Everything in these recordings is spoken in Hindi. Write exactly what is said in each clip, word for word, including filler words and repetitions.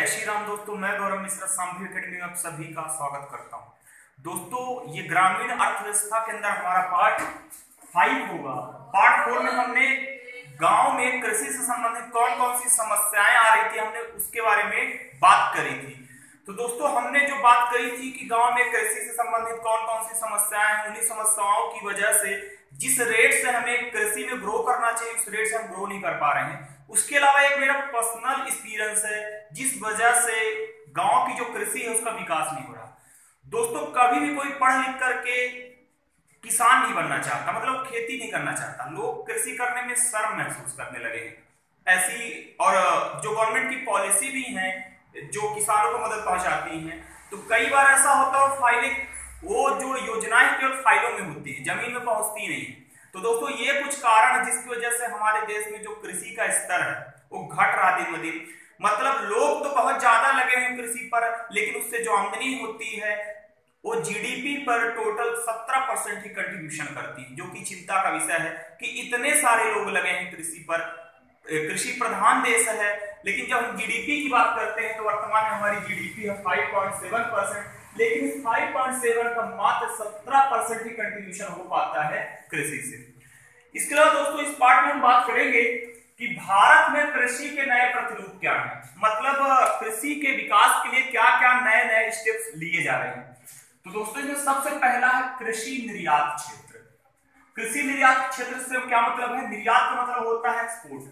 श्री राम दोस्तों, मैं गौरव मिश्रा सांभी एकेडमी में आप सभी का स्वागत करता हूं। दोस्तों, ये ग्रामीण अर्थव्यवस्था के अंदर हमारा पार्ट फाइव होगा। पार्ट फोर में हमने गांव में कृषि से संबंधित कौन कौन सी समस्याएं आ रही थी, हमने उसके बारे में बात करी थी। तो दोस्तों, हमने जो बात करी थी कि गांव में कृषि से संबंधित कौन कौन सी समस्याएं हैं, उन्हीं समस्याओं की वजह से जिस रेट से हमें कृषि में ग्रो करना चाहिए उस रेट से हम ग्रो नहीं कर पा रहे हैं। उसके अलावा एक मेरा पर्सनल एक्सपीरियंस है जिस वजह से गांव की जो कृषि है उसका विकास नहीं हो रहा। दोस्तों, कभी भी कोई पढ़ लिख करके किसान नहीं बनना चाहता, मतलब खेती नहीं करना चाहता। लोग कृषि करने में शर्म महसूस करने लगे हैं ऐसी, और जो गवर्नमेंट की पॉलिसी भी है जो किसानों को मदद पहुंचाती है, तो कई बार ऐसा होता है फाइलें वो जो योजनाएं केवल फाइलों में होती है, जमीन में पहुंचती नहीं। तो दोस्तों, ये कुछ कारण जिसकी वजह से हमारे देश में जो कृषि का स्तर है वो घट रहा दिन ब दिन। मतलब लोग तो बहुत ज्यादा लगे हैं कृषि पर, लेकिन उससे जो आमदनी होती है वो जीडीपी पर टोटल सत्रह परसेंट ही कंट्रीब्यूशन करती है, जो कि चिंता का विषय है कि इतने सारे लोग लगे हैं कृषि पर। कृषि प्रधान देश है, लेकिन जब हम जीडीपी की बात करते हैं तो वर्तमान में हमारी जीडीपी है पाँच पॉइंट सात परसेंट, लेकिन इस पाँच पॉइंट सात का मात्र सत्रह परसेंट ही कंट्रीब्यूशन हो पाता है कृषि से। इसके अलावा दोस्तों, इस पार्ट में हम बात करेंगे कि भारत में कृषि के नए प्रतिरूप क्या हैं, मतलब कृषि के विकास के लिए क्या क्या नए नए स्टेप्स लिए जा रहे हैं। तो दोस्तों, इसमें सबसे पहला है कृषि निर्यात क्षेत्र। कृषि निर्यात क्षेत्र से क्या मतलब है? निर्यात का मतलब होता है एक्सपोर्ट।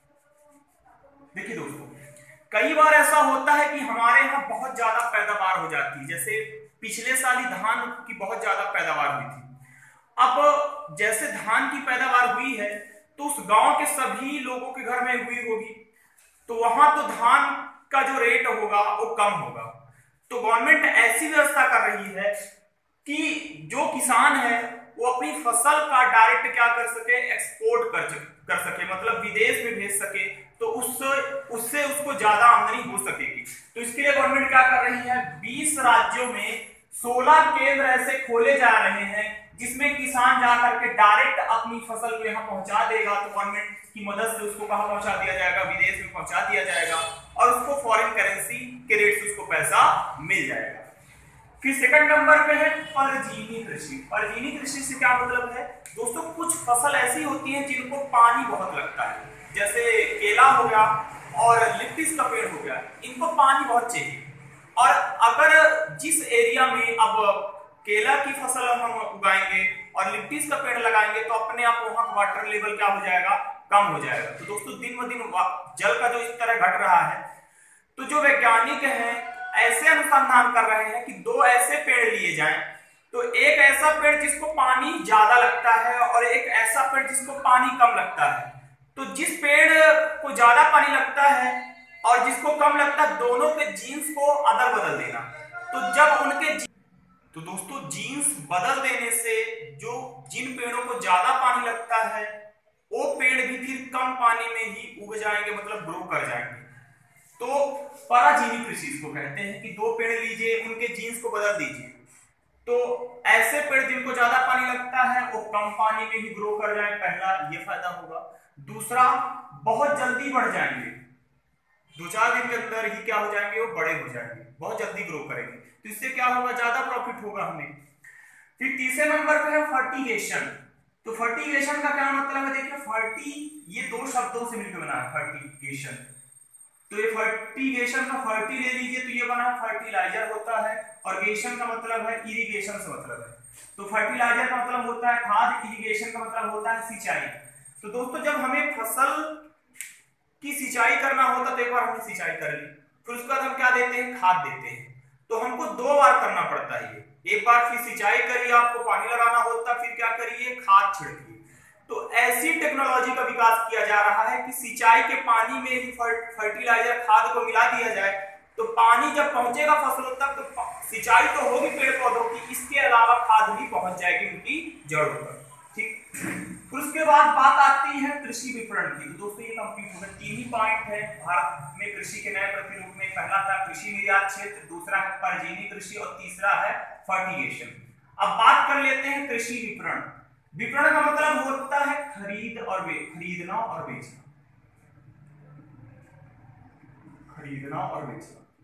देखिए दोस्तों, कई बार ऐसा होता है कि हमारे यहाँ बहुत ज्यादा पैदावार हो जाती है, जैसे पिछले साल ही धान की बहुत ज्यादा पैदावार हुई थी। अब जैसे धान की पैदावार हुई है तो उस गांव के सभी लोगों के घर में हुई होगी, तो वहां तो धान का जो रेट होगा वो कम होगा। तो गवर्नमेंट ऐसी व्यवस्था कर रही है कि जो किसान है वो अपनी फसल का डायरेक्ट क्या कर सके, एक्सपोर्ट कर कर सके, मतलब विदेश में भेज सके, तो उससे उससे उसको ज्यादा आमदनी हो सकेगी। तो इसके लिए गवर्नमेंट क्या कर रही है, बीस राज्यों में सोलह केंद्र ऐसे खोले जा रहे हैं जिसमें किसान जाकर के डायरेक्ट अपनी फसल को यहाँ पहुंचा देगा। तो गवर्नमेंट की मदद से उसको कहाँ पहुंचा दिया जाएगा, विदेश में पहुंचा दिया जाएगा, और उसको फॉरेन करेंसी के रेट से उसको पैसा मिल जाएगा। फिर सेकंड नंबर पे है परजीवी कृषि। परजीवी कृषि से क्या मतलब है दोस्तों, कुछ फसल ऐसी होती है जिनको पानी बहुत लगता है, जैसे केला हो गया और लिप्टिस का पेड़ हो गया, इनको पानी बहुत चाहिए। और अगर जिस एरिया में अब केला की फसल हम उगाएंगे और लिप्टिस का पेड़ लगाएंगे तो अपने आप वहां वाटर लेवल क्या हो जाएगा, कम हो जाएगा। तो दोस्तों, दिन ब दिन जल का जो इस तरह घट रहा है, तो जो वैज्ञानिक हैं ऐसे अनुसंधान कर रहे हैं कि दो ऐसे पेड़ लिए जाएं, तो एक ऐसा पेड़ जिसको पानी ज्यादा लगता है और एक ऐसा पेड़ जिसको पानी कम लगता है। तो जिस पेड़ को ज्यादा पानी लगता है और जिसको कम लगता है, दोनों के जीन्स को अदल बदल देना। तो जब उनके तो दोस्तों, जीन्स बदल देने से जो जिन पेड़ों को ज्यादा पानी लगता है वो पेड़ भी फिर कम पानी में ही उग जाएंगे, मतलब ग्रो कर जाएंगे। तो पराजीवी कृषि इसको कहते हैं कि दो पेड़ लीजिए, उनके जीन्स को बदल दीजिए, तो ऐसे पेड़ जिनको ज्यादा पानी लगता है वो कम पानी में ही ग्रो कर जाए। पहला ये फायदा होगा। दूसरा, बहुत जल्दी बढ़ जाएंगे, दो चार दिन के अंदर ही क्या हो जाएंगे, वो बड़े हो जाएंगे, बहुत जल्दी ग्रो करेंगे। तो इससे क्या होगा, ज्यादा प्रॉफिट होगा हमें। फिर तीसरे नंबर पे है फर्टिगेशन। तो फर्टिगेशन का क्या मतलब है, देखिए फर्टी ये दो शब्दों से मिलकर बना है फर्टिगेशन। तो ये फर्टिगेशन का फर्टी ले लीजिए तो ये बना फर्टिलाइजर होता है, और गेशन का मतलब है इरिगेशन से मतलब है। तो फर्टिलाइजर का मतलब होता है खाद, इरिगेशन का मतलब होता है सिंचाई। तो दोस्तों, जब हमें फसल की सिंचाई करना होता तो एक बार हमने सिंचाई कर ली, फिर उसके बाद हम क्या देते हैं, खाद देते हैं। तो हमको दो बार करना पड़ता है, एक बार फिर सिंचाई करिए, आपको पानी लगाना होता, फिर क्या करिए, खाद छिड़किए। तो ऐसी टेक्नोलॉजी का विकास किया जा रहा है कि सिंचाई के पानी में ही फर्टिलाइजर खाद को मिला दिया जाए, तो पानी जब पहुंचेगा फसलों तक तो सिंचाई तो होगी पेड़ पौधों की, इसके अलावा खाद भी पहुंच जाएगी उनकी जड़ों पर। ठीक, फिर उसके बाद बात आती है कृषि विपणन की। तो दोस्तों, ये कंप्लीट हो गया, तीन ही पॉइंट है भारत में कृषि के नए प्रतिरूप में। पहला था कृषि निर्यात क्षेत्र, दूसरा है परजीवी कृषि और तीसरा है फर्टिगेशन। अब बात कर लेते हैं कृषि विपणन। विपणन का मतलब होता है खरीद और खरीदना और बेचना, खरीदना और बेचना।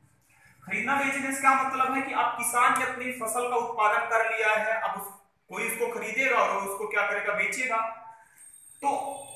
खरीदना बेचने से क्या मतलब है कि अब किसान ने अपनी फसल का उत्पादन कर लिया है, अब उस, कोई उसको खरीदेगा और उसको क्या करेगा, बेचेगा। तो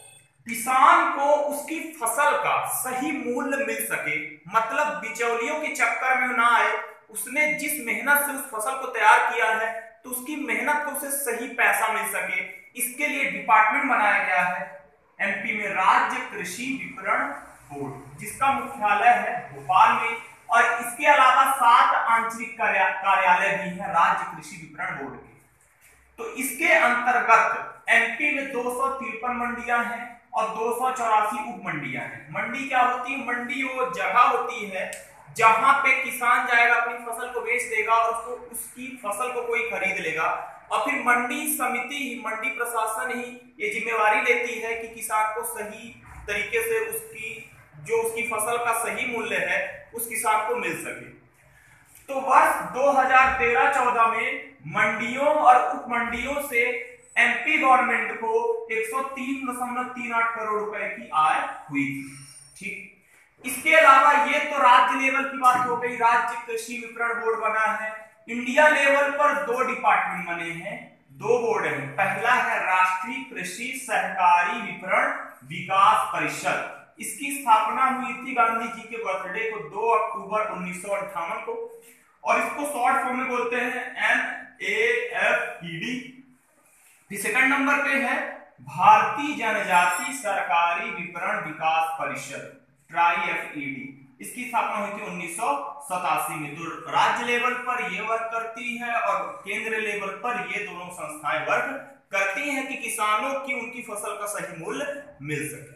किसान को उसकी फसल का सही मूल्य मिल सके, मतलब बिचौलियों के चक्कर में ना आए, उसने जिस मेहनत से उस फसल को तैयार किया है तो उसकी मेहनत को उसे सही पैसा मिल सके, इसके लिए डिपार्टमेंट बनाया गया है एमपी में, राज्य कृषि विपणन बोर्ड, जिसका मुख्यालय है भोपाल में। और इसके अलावा सात आंचलिक कार्यालय भी हैं राज्य कृषि विपणन बोर्ड के। तो इसके अंतर्गत एमपी में दो सौ तिरपन मंडियां हैं और दो सौ चौरासी उप मंडियां हैं। मंडी क्या होती है? मंडी वो जगह होती है जहां पे किसान जाएगा, अपनी फसल को बेच देगा और उसको उसकी फसल को कोई खरीद लेगा, और फिर मंडी समिति ही, मंडी प्रशासन ही ये जिम्मेवारी लेती है कि किसान को सही तरीके से उसकी जो उसकी फसल का सही मूल्य है उस किसान को मिल सके। तो वर्ष दो हज़ार तेरह चौदह में मंडियों और उप मंडियों से एमपी गवर्नमेंट को एक सौ तीन दशमलव तीन आठ करोड़ रुपए की आय हुई थी। ठीक, इसके अलावा ये तो राज्य लेवल की बात हो गई, राज्य कृषि विपणन बोर्ड बना है। इंडिया लेवल पर दो डिपार्टमेंट बने हैं, दो बोर्ड हैं। पहला है राष्ट्रीय कृषि सहकारी विपणन विकास परिषद, इसकी स्थापना हुई थी गांधी जी के बर्थडे को दो अक्टूबर उन्नीस सौ अट्ठावन को, और इसको शॉर्ट फॉर्म में बोलते हैं N A F E D. फिर सेकंड नंबर पे है भारतीय जनजाति सरकारी विपणन विकास परिषद, ट्राई एफ ई डी, इसकी स्थापना हुई थी उन्नीस सौ सतासी में। तो राज्य लेवल पर ये वर्क करती है और केंद्र लेवल पर ये दोनों संस्थाएं वर्क करती हैं कि किसानों की उनकी फसल का सही मूल्य मिल सके।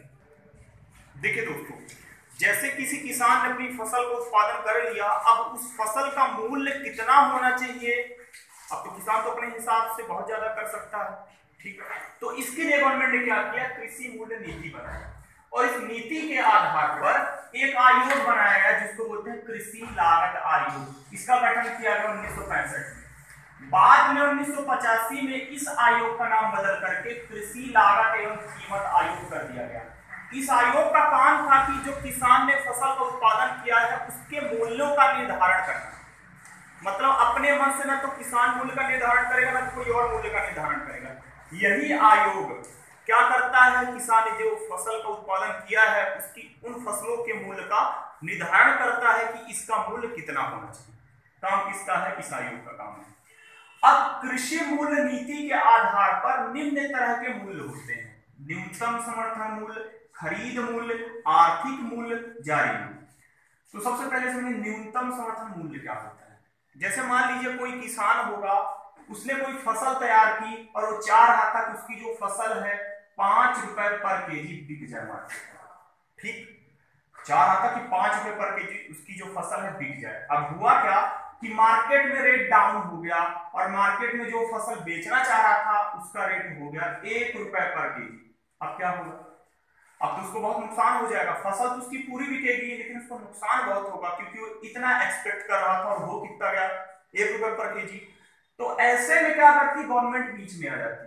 देखिए दोस्तों, जैसे किसी किसान ने अपनी फसल को उत्पादन कर लिया, अब उस फसल का मूल्य कितना होना चाहिए, अब तो किसान तो अपने हिसाब से बहुत ज्यादा कर सकता है। ठीक है, तो इसके लिए गवर्नमेंट ने क्या किया, कृषि मूल्य नीति बनाई, और इस नीति के आधार पर एक आयोग बनाया गया जिसको बोलते हैं कृषि लागत आयोग। इसका गठन किया गया उन्नीस सौ पैंसठ में। बाद में उन्नीस सौ पचासी में इस आयोग का नाम बदल करके कृषि लागत एवं कीमत आयोग कर दिया गया। इस आयोग का काम था कि जो किसान ने फसल का उत्पादन किया है उसके मूल्यों का निर्धारण करना, मतलब अपने मन से ना तो किसान मूल्य का निर्धारण करेगा ना कोई और मूल्य का निर्धारण करेगा। यही आयोग क्या करता है, किसान ने जो फसल का उत्पादन किया है उसकी उन फसलों के मूल्य का निर्धारण करता है कि इसका मूल्य कितना होना चाहिए। काम किसका है? इस आयोग का काम है। अब कृषि मूल्य नीति के आधार पर निम्न तरह के मूल्य होते हैं: न्यूनतम समर्थन मूल्य, खरीद मूल्य, आर्थिक मूल्य, जारी मूल्य। तो सबसे पहले समझिए न्यूनतम समर्थन मूल्य क्या होता है। जैसे मान लीजिए कोई किसान होगा, उसने कोई फसल तैयार की और वो चाह रहा था कि उसकी जो फसल है पांच रुपए पर केजी बिक जाए मार्केट में। ठीक, चाह रहा था कि पांच रुपए पर केजी उसकी जो फसल है बिक जाए। अब हुआ क्या कि मार्केट में रेट डाउन हो गया और मार्केट में जो फसल बेचना चाह रहा था उसका रेट हो गया एक रुपए पर केजी। अब क्या होगा? अब तो उसको बहुत नुकसान हो जाएगा। फसल तो उसकी पूरी बिकेगी लेकिन उसको नुकसान बहुत होगा क्योंकि वो इतना एक्सपेक्ट कर रहा था और हो कितना गया, एक रुपए पर केजी। तो ऐसे में क्या करती, गवर्नमेंट बीच में आ जाती है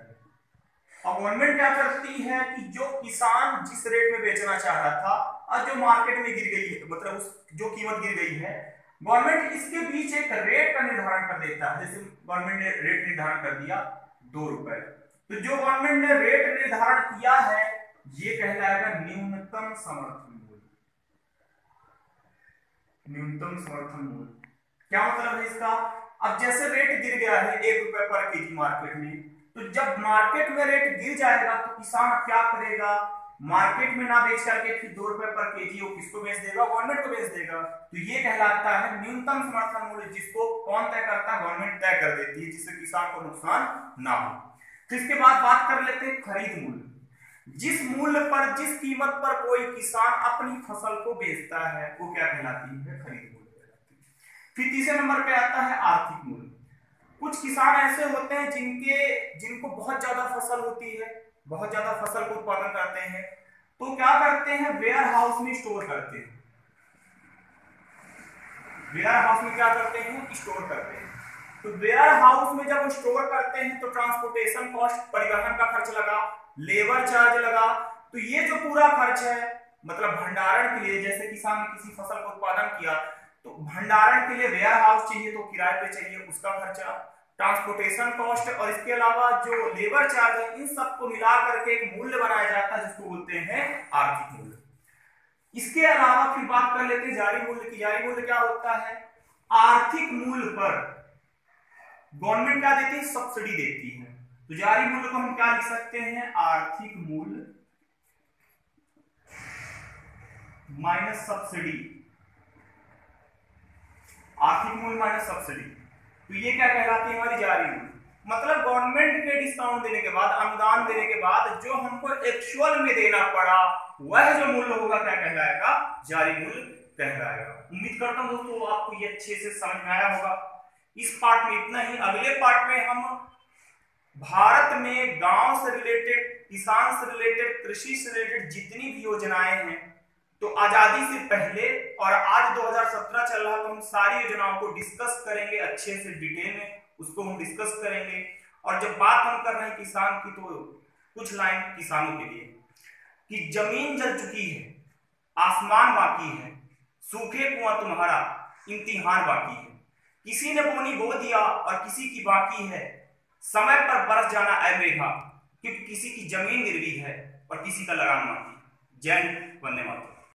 और गवर्नमेंट क्या करती है कि जो किसान जिस रेट में बेचना चाह रहा था और जो मार्केट में गिर गई है, मतलब उस जो कीमत गिर गई है, गवर्नमेंट इसके बीच एक रेट का निर्धारण कर देता है। जैसे गवर्नमेंट ने रेट निर्धारण कर दिया दो रुपए, तो जो गवर्नमेंट ने रेट निर्धारण किया है ये कहलाएगा न्यूनतम समर्थन मूल्य। न्यूनतम समर्थन मूल्य क्या मतलब है इसका? अब जैसे रेट गिर गया है एक रुपए पर केजी मार्केट में, तो जब मार्केट में रेट गिर जाएगा तो किसान क्या करेगा, मार्केट में ना बेच करके फिर दो रुपए पर केजी वो किसको बेच देगा? गवर्नमेंट को बेच देगा। तो ये कहलाता है न्यूनतम समर्थन मूल्य, जिसको कौन तय करता है? गवर्नमेंट तय कर देती है, जिससे किसान को नुकसान ना हो। तो इसके बाद बात कर लेते हैं खरीद मूल्य। जिस मूल्य पर, जिस कीमत पर कोई किसान अपनी फसल को बेचता है वो क्या कहलाती है? खरीद मूल्य कहलाती है। फिर तीसरे नंबर पे आता है आर्थिक मूल्य। कुछ किसान ऐसे होते हैं जिनके जिनको बहुत ज्यादा फसल होती है, बहुत ज्यादा फसल को उत्पादन करते हैं, तो क्या करते हैं? वेयर हाउस में स्टोर करते हैं। वेयर हाउस में क्या करते हैं? स्टोर करते हैं। तो वेयर हाउस में जब स्टोर करते हैं तो ट्रांसपोर्टेशन कॉस्ट, परिवहन का खर्च लगा, लेबर चार्ज लगा, तो ये जो पूरा खर्च है मतलब भंडारण के लिए, जैसे किसान ने किसी फसल का उत्पादन किया तो भंडारण के लिए वेयर हाउस चाहिए तो किराए पे चाहिए, उसका खर्चा, ट्रांसपोर्टेशन कॉस्ट, और इसके अलावा जो लेबर चार्ज है, इन सबको मिला करके एक मूल्य बनाया जाता है जिसको बोलते हैं आर्थिक मूल्य। इसके अलावा फिर बात कर लेते हैं जारी मूल्य की। जारी मूल्य क्या होता है? आर्थिक मूल्य पर गवर्नमेंट क्या देती है? सब्सिडी देती है। तो जारी मूल्य को हम क्या लिख सकते हैं? आर्थिक मूल्य माइनस सब्सिडी। आर्थिक मूल्य माइनस सब्सिडी, तो ये क्या कहलाती है? हमारी जारी मूल्य। मतलब गवर्नमेंट के डिस्काउंट देने के बाद, अनुदान देने के बाद जो हमको एक्चुअल में देना पड़ा, वह जो मूल्य होगा क्या कहलाएगा? जारी मूल्य कहलाएगा। उम्मीद करता हूं दोस्तों आपको ये अच्छे से समझ में आया होगा। इस पार्ट में इतना ही। अगले पार्ट में हम भारत में गांव से रिलेटेड, किसान से रिलेटेड, कृषि से रिलेटेड जितनी भी योजनाएं हैं, तो आजादी से पहले और आज दो हज़ार सत्रह चल रहा, तो हम सारी योजनाओं को डिस्कस करेंगे अच्छे से, डिटेल में उसको हम डिस्कस करेंगे। और जब बात हम कर रहे हैं किसान की, तो कुछ लाइन किसानों के लिए कि जमीन जल चुकी है, आसमान बाकी है, सूखे कुआं तुम्हारा इम्तिहान बाकी है, किसी ने बोनी बो दिया और किसी की बाकी है, समय पर बरस जाना ऐ मेघा, क्योंकि किसी की जमीन गिरवी है और किसी का लगान बाकी। जय हिंद, वंदे मातरम।